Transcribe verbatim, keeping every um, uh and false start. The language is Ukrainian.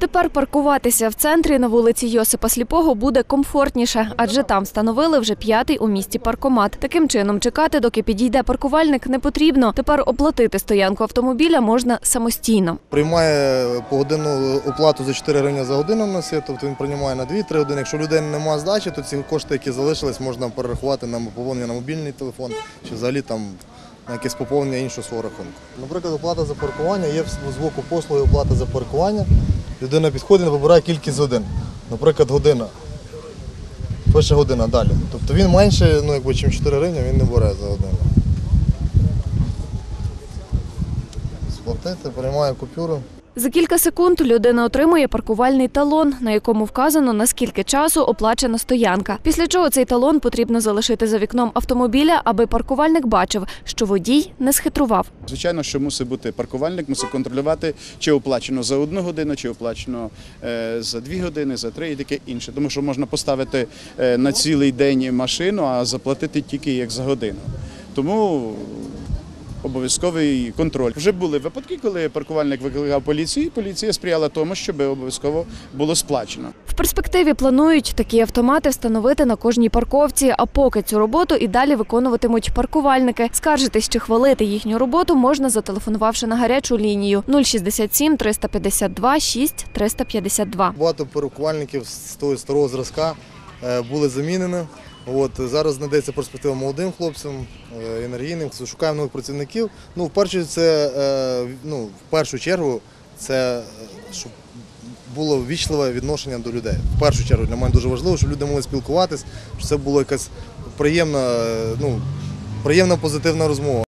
Відтепер паркуватися в центрі на вулиці Йосипа Сліпого буде комфортніше, адже там встановили вже п'ятий у місті паркомат. Таким чином, чекати, доки підійде паркувальник, не потрібно. Тепер оплатити стоянку автомобіля можна самостійно. Приймає погодинну оплату за чотири гривні за годину в нас є, тобто він приймає на дві-три години. Якщо у людини немає здачі, то ці кошти, які залишились, можна перерахувати на поповнення на мобільний телефон чи взагалі там на якесь поповнення іншого свого рахунку. Наприклад, оплата за паркування, є з боку послуги оплата за паркування. Людина підходить і вибирає кількість годин. Наприклад, година. Перша година далі. Тобто він менше, ну, якби, чим чотири гривні, він не бере за годину. Сплатити, приймає купюру. За кілька секунд людина отримує паркувальний талон, на якому вказано, на скільки часу оплачена стоянка. Після чого цей талон потрібно залишити за вікном автомобіля, аби паркувальник бачив, що водій не схитрував. Звичайно, що мусить бути паркувальник, мусить контролювати, чи оплачено за одну годину, чи оплачено за дві години, за три і таке інше. Тому що можна поставити на цілий день машину, а заплатити тільки як за годину. Тому обов'язковий контроль. Вже були випадки, коли паркувальник викликав поліцію, і поліція сприяла тому, щоб обов'язково було сплачено. В перспективі планують такі автомати встановити на кожній парковці, а поки цю роботу і далі виконуватимуть паркувальники. Скаржитись чи хвалити їхню роботу можна, зателефонувавши на гарячу лінію нуль шістдесят сім триста п'ятдесят два шість триста п'ятдесят два. Багато паркувальників з того старого зразка були замінені. От, зараз знайдеться перспектива молодим хлопцям, енергійним, шукаємо нових працівників. Ну, в першу, це, ну, в першу чергу це щоб було ввічливе відношення до людей. В першу чергу для мене дуже важливо, щоб люди могли спілкуватись, щоб це була якась приємна, ну, приємна позитивна розмова.